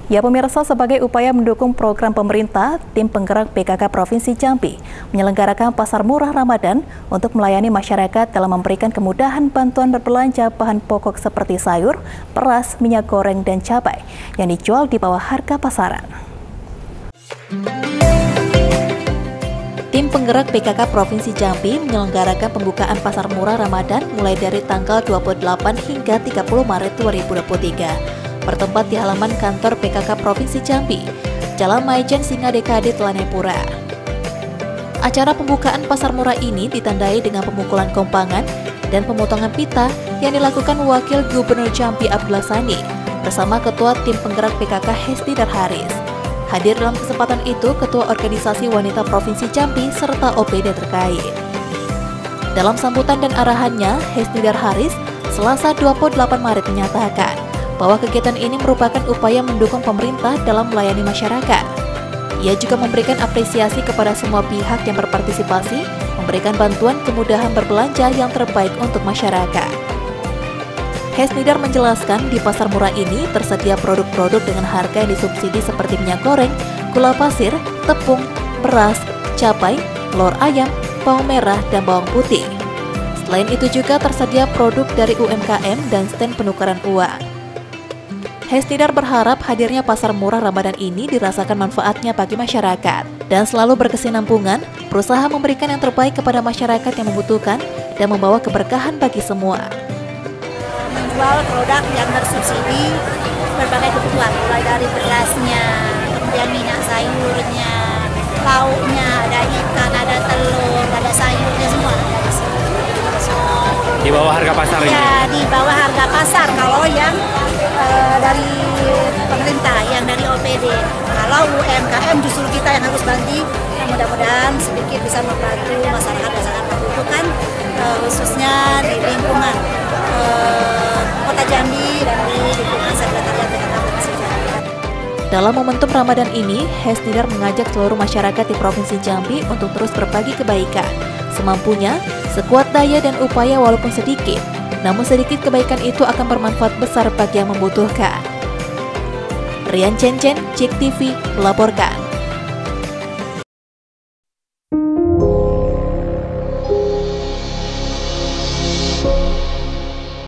Ya pemirsa, sebagai upaya mendukung program pemerintah, tim penggerak PKK Provinsi Jambi menyelenggarakan pasar murah Ramadan untuk melayani masyarakat dalam memberikan kemudahan bantuan berbelanja bahan pokok seperti sayur, beras, minyak goreng, dan cabai yang dijual di bawah harga pasaran. Tim penggerak PKK Provinsi Jambi menyelenggarakan pembukaan pasar murah Ramadan mulai dari tanggal 28 hingga 30 Maret 2023. Bertempat di halaman kantor PKK Provinsi Jambi, Jalan Maijen Singa DKD Telanepura. Acara pembukaan pasar murah ini ditandai dengan pemukulan kompangan dan pemotongan pita yang dilakukan Wakil Gubernur Jambi Abdullah Sani bersama Ketua Tim Penggerak PKK Hesnidar Haris. Hadir dalam kesempatan itu Ketua Organisasi Wanita Provinsi Jambi serta OPD terkait. Dalam sambutan dan arahannya, Hesnidar Haris Selasa 28 Maret menyatakan bahwa kegiatan ini merupakan upaya mendukung pemerintah dalam melayani masyarakat. Ia juga memberikan apresiasi kepada semua pihak yang berpartisipasi, memberikan bantuan kemudahan berbelanja yang terbaik untuk masyarakat. Hesnidar menjelaskan di pasar murah ini tersedia produk-produk dengan harga yang disubsidi seperti minyak goreng, gula pasir, tepung, beras, cabai, telur ayam, bawang merah, dan bawang putih. Selain itu juga tersedia produk dari UMKM dan stand penukaran uang. Hesnidar berharap hadirnya pasar murah Ramadan ini dirasakan manfaatnya bagi masyarakat dan selalu berkesinambungan, berusaha memberikan yang terbaik kepada masyarakat yang membutuhkan dan membawa keberkahan bagi semua. Menjual produk yang bersubsidi berbagai kebutuhan, mulai dari berasnya, kemudian minyak sayurnya, lauknya, ada ikan, ada telur, ada sayurnya, semua ada di sini. Di bawah harga pasar ini? Ya, di bawah harga pasar kalau yang dari pemerintah, yang dari OPD. Kalau UMKM justru kita yang harus bantu, mudah-mudahan sedikit bisa membantu masyarakat yang sangat membutuhkan, khususnya di lingkungan Kota Jambi dan di lingkungan Sekretariat PKK Provinsi Jambi. Dalam momentum Ramadan ini, Hesnidar mengajak seluruh masyarakat di Provinsi Jambi untuk terus berbagi kebaikan, semampunya, sekuat daya dan upaya walaupun sedikit. Namun sedikit kebaikan itu akan bermanfaat besar bagi yang membutuhkan. Rian Cencen, Cik TV, melaporkan.